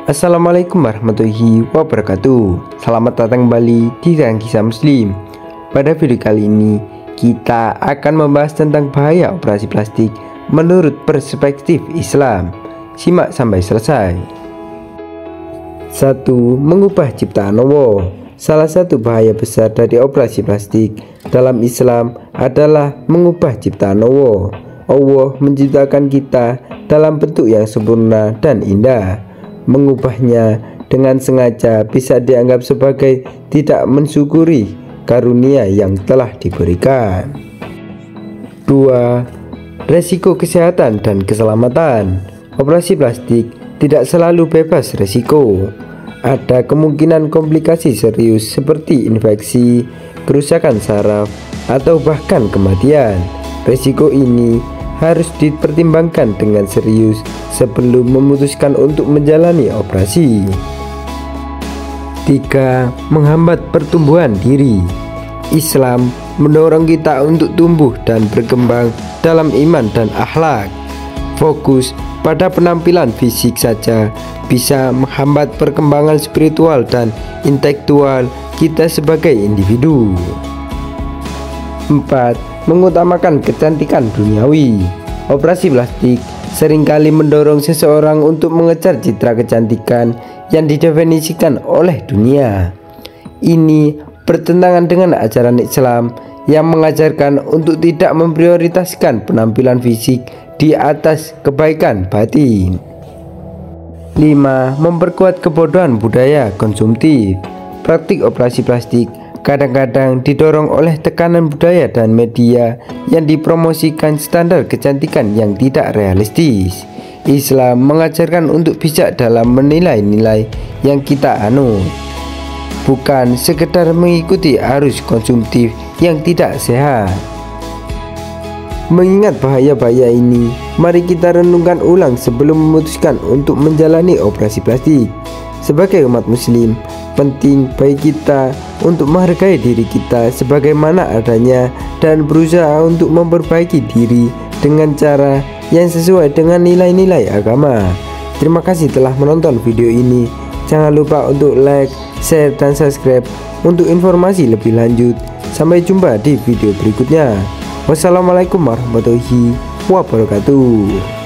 Assalamualaikum warahmatullahi wabarakatuh. Selamat datang kembali di channel Kisah Muslim. Pada video kali ini kita akan membahas tentang bahaya operasi plastik menurut perspektif Islam. Simak sampai selesai. 1. Mengubah ciptaan Allah. Salah satu bahaya besar dari operasi plastik dalam Islam adalah mengubah ciptaan Allah. Allah menciptakan kita dalam bentuk yang sempurna dan indah. Mengubahnya dengan sengaja bisa dianggap sebagai tidak mensyukuri karunia yang telah diberikan. 2. Resiko kesehatan dan keselamatan. Operasi plastik tidak selalu bebas resiko. Ada kemungkinan komplikasi serius seperti infeksi, kerusakan saraf, atau bahkan kematian. Resiko ini harus dipertimbangkan dengan serius sebelum memutuskan untuk menjalani operasi. 3. Menghambat pertumbuhan diri. Islam mendorong kita untuk tumbuh dan berkembang dalam iman dan akhlak. Fokus pada penampilan fisik saja bisa menghambat perkembangan spiritual dan intelektual kita sebagai individu. 4. Mengutamakan kecantikan duniawi. Operasi plastik seringkali mendorong seseorang untuk mengejar citra kecantikan yang didefinisikan oleh dunia. Ini bertentangan dengan ajaran Islam yang mengajarkan untuk tidak memprioritaskan penampilan fisik di atas kebaikan batin. 5. Memperkuat kebodohan budaya konsumtif. Praktik operasi plastik kadang-kadang didorong oleh tekanan budaya dan media yang dipromosikan standar kecantikan yang tidak realistis. Islam mengajarkan untuk bijak dalam menilai nilai yang kita anut, bukan sekedar mengikuti arus konsumtif yang tidak sehat. Mengingat bahaya-bahaya ini, mari kita renungkan ulang sebelum memutuskan untuk menjalani operasi plastik. Sebagai umat muslim, penting bagi kita untuk menghargai diri kita sebagaimana adanya dan berusaha untuk memperbaiki diri dengan cara yang sesuai dengan nilai-nilai agama. Terima kasih telah menonton video ini. Jangan lupa untuk like, share, dan subscribe untuk informasi lebih lanjut. Sampai jumpa di video berikutnya. Wassalamualaikum warahmatullahi wabarakatuh.